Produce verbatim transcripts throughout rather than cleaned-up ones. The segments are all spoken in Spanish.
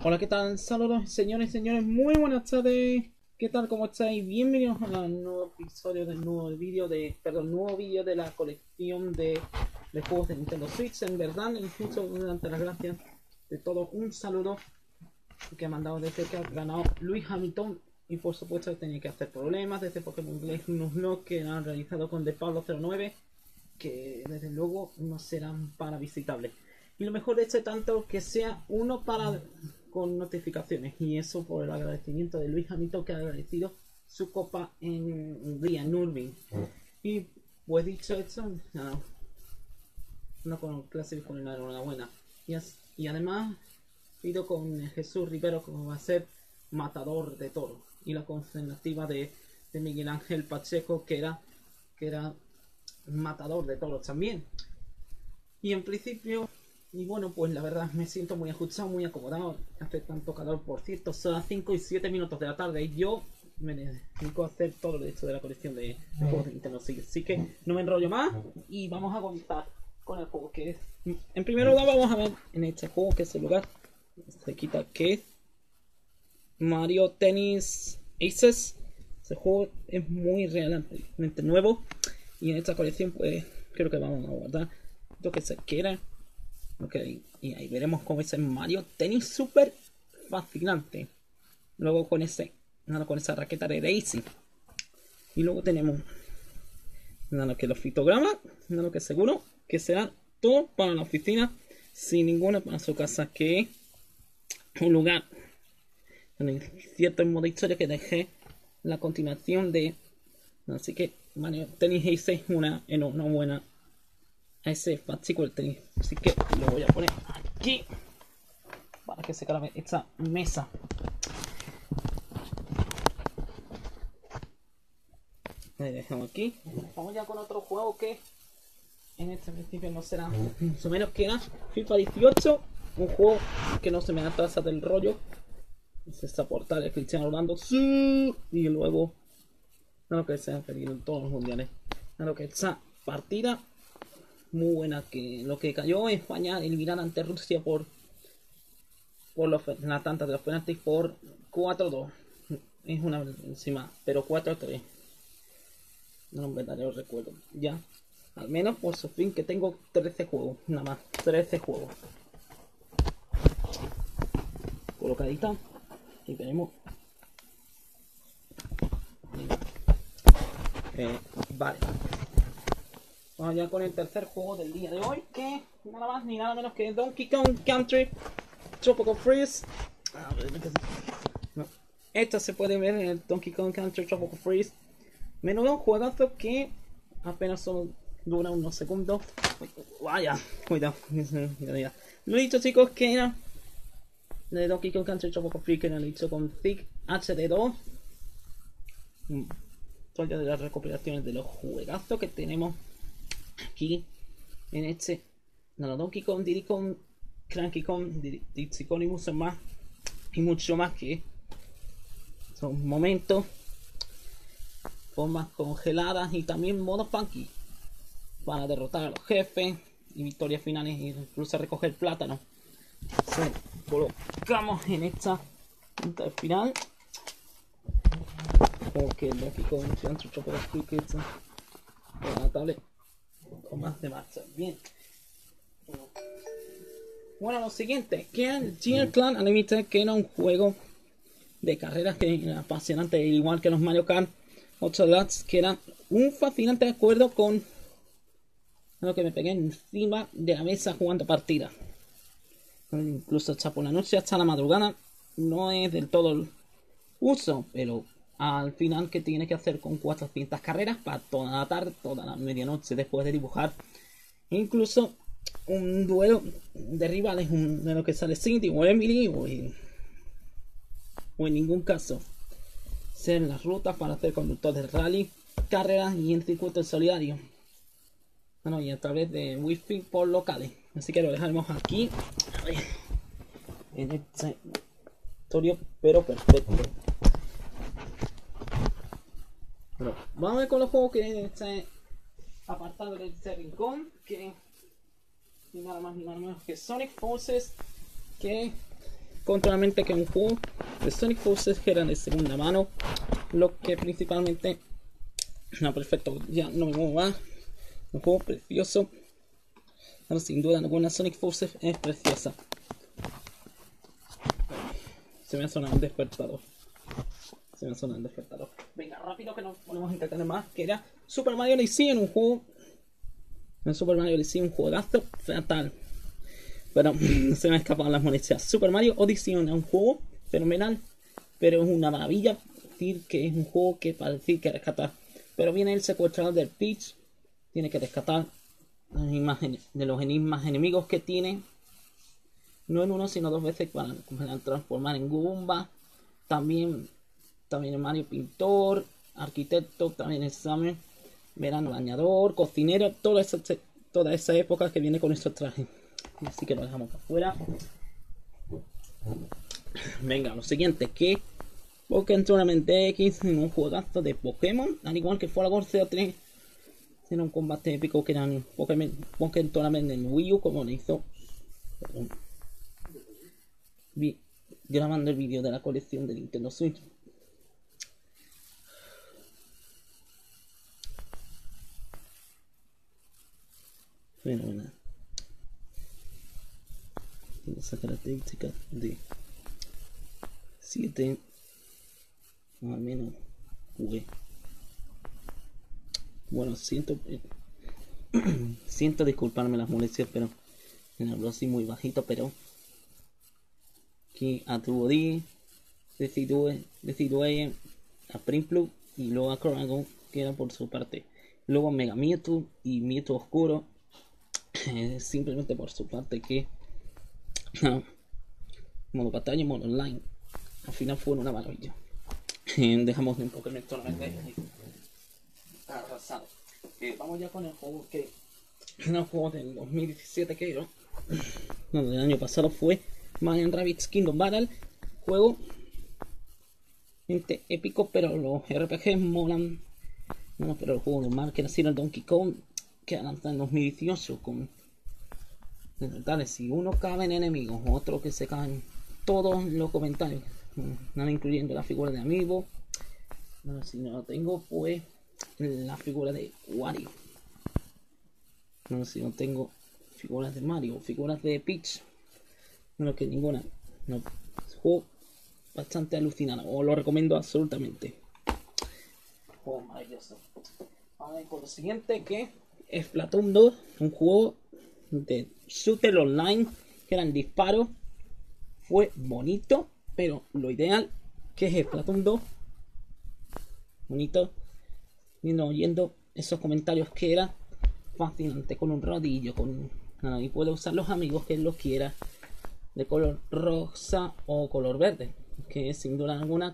Hola, ¿qué tal? Saludos, señores y señores, muy buenas tardes. ¿Qué tal? ¿Cómo estáis? Bienvenidos a un nuevo episodio del nuevo vídeo de, perdón, nuevo vídeo de la colección de, de juegos de Nintendo Switch. En verdad, incluso durante las gracias de todo, un saludo que ha mandado desde que ha ganado Lewis Hamilton. Y por supuesto tenía que hacer problemas desde Pokémon Nuzlocke que han realizado con The Pablo cero nueve, que desde luego no serán para visitables. Y lo mejor de este tanto que sea uno para con notificaciones, y eso por el agradecimiento de Lewis Hamilton, que ha agradecido su copa en Hungría, en Nürburgring. Y pues dicho esto, nada, no con clase con una enhorabuena. Y, y además pido con Jesús Rivero, como va a ser matador de toro, y la concentrativa de, de Miguel Ángel Pacheco, que era que era matador de toros también. Y en principio, y bueno, pues la verdad me siento muy ajustado, muy acomodado. Hace tanto calor, por cierto, son las cinco y siete minutos de la tarde y yo me dedico a hacer todo lo hecho de la colección de, de juegos de Nintendo Switch. Así que no me enrollo más y vamos a comenzar con el juego, que es, en primer lugar vamos a ver en este juego, que es el lugar, se quita, que es Mario Tennis Aces. Este juego es muy realmente nuevo y en esta colección pues creo que vamos a guardar lo que se quiera. Okay. Y ahí veremos cómo es el Mario Tennis, súper fascinante. Luego con ese, nada, con esa raqueta de Daisy. Y luego tenemos nada, que los fitogramas, nada, que seguro que será todo para la oficina, sin ninguna para su casa, que es un lugar en cierto modo de historia que dejé la continuación de. Así que Mario Tennis Ace es una, una buena a ese fascículo del tenis. Así que lo voy a poner aquí para que se calabe esta mesa. Lo dejamos aquí. Vamos ya con otro juego que en este principio no será más o menos que era FIFA dieciocho, un juego que no se me atrasa del rollo. Es esta portada de Cristiano Ronaldo, sí, y luego no lo que se han perdido en todos los mundiales, no lo que esa partida muy buena, que lo que cayó en España eliminar ante Rusia por por los, la tanta de los penaltis por cuatro dos, es una encima, pero cuatro tres, no me daré recuerdo ya, al menos por su fin, que tengo trece juegos, nada más, trece juegos colocadita y veremos. Eh, vale, vamos ya con el tercer juego del día de hoy, que nada más ni nada menos que Donkey Kong Country Tropical Freeze. A ver, no. Esto se puede ver en el Donkey Kong Country Tropical Freeze. Menudo juegazo que apenas solo dura unos segundos. Vaya, cuidado. Lo he dicho, chicos, que era de Donkey Kong Country Tropical Freeze, que lo he dicho con Thick H D dos. Son ya de las recopilaciones de los juegazos que tenemos aquí en este. No, Donkey Kong, Diddy Kong, Cranky Kong, Dixie Kong y mucho más. Y mucho más, que son momentos, formas congeladas y también modos funky para derrotar a los jefes y victorias finales, e incluso recoger plátano. Entonces, colocamos en esta punta del final, porque el Donkey Kong Country Tropical Freeze con la tablet con más de marcha. Bien. Bueno, lo siguiente, que era el G L Clan Unlimited, que era un juego de carreras que era apasionante, igual que los Mario Kart ocho Deluxe, que era un fascinante acuerdo con lo que me pegué encima de la mesa jugando partidas. Incluso hasta por la noche, hasta la madrugada, no es del todo el uso, pero al final, que tiene que hacer con cuatrocientas carreras para toda la tarde, toda la medianoche, después de dibujar incluso un duelo de rivales, un, de lo que sale Cindy o Emily, o en, o en ningún caso ser las rutas para hacer conductor de rally, carreras y en circuitos solidarios, bueno, y a través de wifi por locales. Así que lo dejaremos aquí, a ver, en este historia, pero perfecto. Pero vamos a ver con los juegos que está apartado de este rincón, que ni nada más ni nada menos que Sonic Forces, que contrariamente que un juego de Sonic Forces que era de segunda mano, lo que principalmente, no, perfecto, ya no me muevo más, un juego precioso, pero sin duda alguna Sonic Forces es preciosa. Se me ha sonado un despertador, se me ha sonado un despertador. Venga, rápido que nos ponemos a entretener más, que era Super Mario Odyssey en un juego, en Super Mario Odyssey, un juegazo fatal. Pero se me han escapado las molestias. Super Mario Odyssey es un juego fenomenal, pero es una maravilla decir que es un juego que para decir que rescatar. Pero viene el secuestrador del Peach, tiene que rescatar las imágenes de los enigmas enemigos que tiene. No en uno, sino dos veces para, para transformar en Goomba. También, también el Mario Pintor, Arquitecto, también el Summer, Verano Bañador, Cocinero, toda esa, toda esa época que viene con estos trajes. Así que lo dejamos para afuera. Venga, lo siguiente, que Pokémon Tournament X en un juegazo de Pokémon, al igual que fue la World cero tres, era un combate épico que eran Pokémon, Pokémon Tournament en Wii U, como lo hizo perdón, vi, grabando el vídeo de la colección de Nintendo Switch. Fenomenal. Esa característica de siete más o menos jugué. Bueno, siento eh, siento disculparme las molestias, pero me hablo así muy bajito, pero que atribuí decidí decidí a Primplu y luego a Croragon, que era por su parte, luego Mega Mewtwo y Mewtwo Oscuro, eh, simplemente por su parte, que no, modo batalla y modo online al final fue una maravilla. Dejamos un Pokémon Tournament arrasado. Eh, vamos ya con el juego que el juego del dos mil diecisiete que era, no, del año pasado, fue Mario Rabbids Kingdom Battle. Juego gente épico, pero los R P Gs molan. No, pero el juego normal que era así el Donkey Kong, que lanzado en dos mil dieciocho con tales, si uno cabe en enemigos, otro que se caen todos los comentarios, no incluyendo la figura de Amiibo. No, si no lo tengo, pues la figura de Wario. No, si no tengo figuras de Mario, figuras de Peach, no, que ninguna. No, juego bastante alucinante, os lo recomiendo absolutamente. Juego maravilloso. Vamos a ver con lo siguiente, que es Splatoon dos, un juego de shooter online que eran disparos. Fue bonito, pero lo ideal que es Splatoon dos, bonito, viendo oyendo esos comentarios, que era fascinante, con un rodillo, con nada, y puede usar los amigos que él los quiera, de color rosa o color verde, que sin duda alguna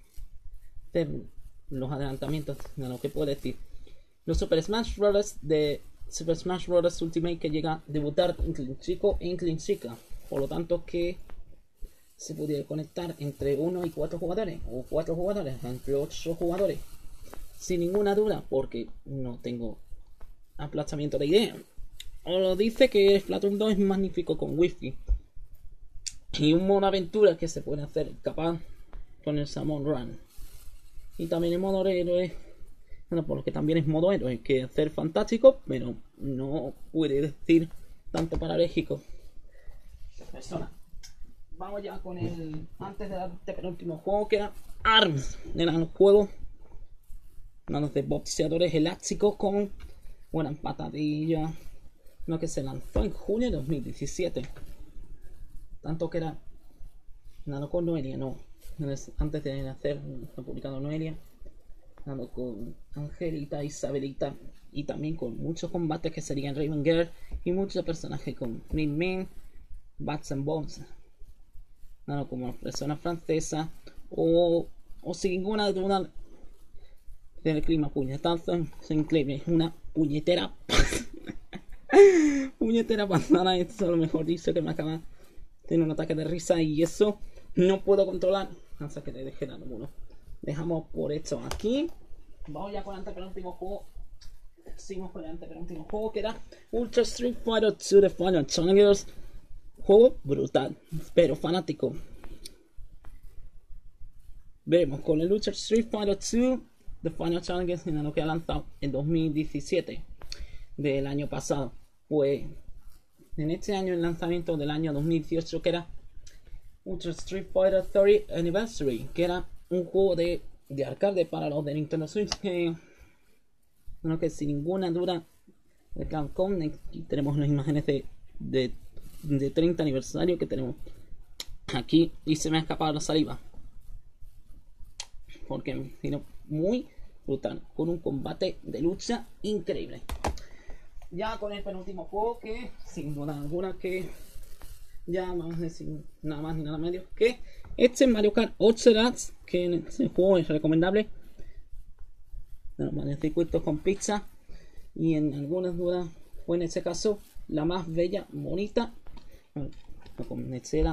los adelantamientos de lo que puede decir. Los Super Smash Bros. De Super Smash Bros. Ultimate, que llega a debutar Inkling Chico e Inkling Chica, por lo tanto que se pudiera conectar entre uno y cuatro jugadores, o cuatro jugadores entre ocho jugadores, sin ninguna duda, porque no tengo aplazamiento de idea. Os lo dice que Splatoon dos es magnífico con wifi y un modo aventura que se puede hacer capaz con el Salmon Run, y también el modo héroe. Bueno, por lo que también es modo héroe, que hacer fantástico, pero no puede decir tanto para México. Persona. Vamos ya con el antes de darte penúltimo juego, que era ARMS. Era un juego de boxeadores elásticos con buenas patadillas, lo que se lanzó en junio de dos mil diecisiete. Tanto que era nada con Noelia, no. Antes de hacer, lo publicado Noelia, nada con Angelita, Isabelita, y también con muchos combates que serían Raven Girl y muchos personajes con Min Min, Bats and Bones, nada como persona francesa, o, o sin ninguna duda del clima puñetazo. Es increíble, es una puñetera puñetera pasada. Esto es lo mejor dicho, que me acaba de un ataque de risa y eso no puedo controlar hasta que te deje dar uno. Dejamos por esto aquí. Vamos ya con el antepenúltimo juego. Seguimos con el antepenúltimo juego, que era Ultra Street Fighter dos The Final Challengers. Juego brutal, pero fanático. Veremos con el lucha Street Fighter dos The Final Challenge, en lo que ha lanzado en dos mil diecisiete del año pasado. Pues en este año el lanzamiento del año dos mil dieciocho, que era Ultra Street Fighter treinta Anniversary, que era un juego de, de arcade para los de Nintendo Switch, que, bueno, que sin ninguna duda de Capcom. Aquí tenemos las imágenes de, de, de treinta aniversario que tenemos aquí, y se me ha escapado la saliva porque me vino muy brutal, con un combate de lucha increíble. Ya con el penúltimo juego, que sin duda alguna que ya vamos a decir nada más ni nada menos que este Mario Kart ocho Deluxe, que en ese juego es recomendable. Bueno, circuitos con pizza, y en algunas dudas fue en este caso la más bella, bonita, bueno, con Nexera,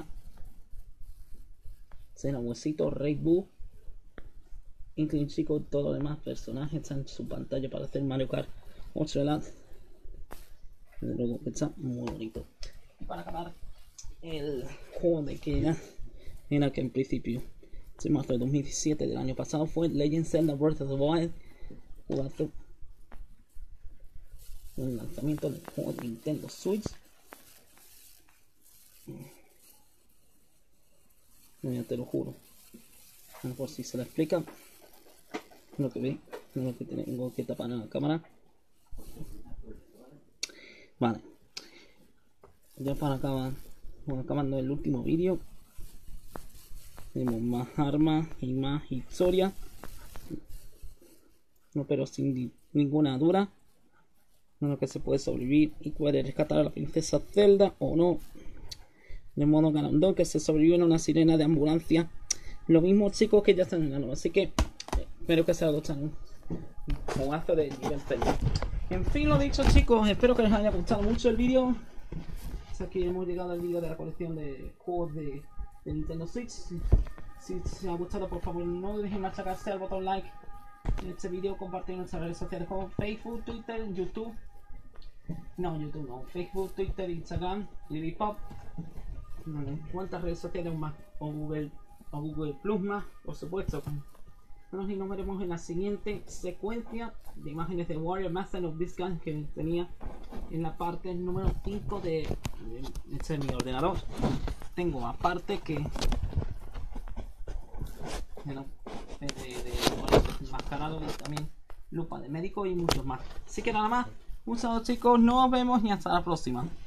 Cena, Huesito, Red Bull, Inkling Chico, todos los demás personajes están en su pantalla para hacer Mario Kart ocho Deluxe. Desde luego que está muy bonito. Y para acabar, el juego de que era, era que en principio se mostró en dos mil diecisiete del año pasado, fue Legend of Zelda Breath of the Wild cuatro, el lanzamiento del juego de Nintendo Switch. Mira, te lo juro, por si se lo explica lo que ve, lo que tengo que tapar en la cámara. Vale, ya para acabar, bueno, acabando el último vídeo, tenemos más armas y más historia, no, pero sin ninguna duda, en lo que se puede sobrevivir y puede rescatar a la princesa Zelda o no. De modo ganador, que se sobrevive en una sirena de ambulancia. Lo mismo, chicos, que ya están en la nueva, así que espero que se haya gustado un jugazo de nivel seis. En fin, lo dicho, chicos, espero que les haya gustado mucho el vídeo. Aquí hemos llegado al vídeo de la colección de juegos de, de Nintendo Switch. Si, si os ha gustado, por favor, no dejen machacarse al botón like en este vídeo, compartir en nuestras redes sociales como Facebook, Twitter, YouTube. No, YouTube no, Facebook, Twitter, Instagram, Lilipop. ¿Cuántas redes sociales más? O Google, o Google Plus más, por supuesto. Bueno, y nos veremos en la siguiente secuencia de imágenes de Warrior Master of this Gun que tenía en la parte número cinco de, de este mi ordenador. Tengo aparte que de, de, de, de mascarado, y también lupa de médico y muchos más. Así que nada más, un saludo, chicos, nos vemos y hasta la próxima.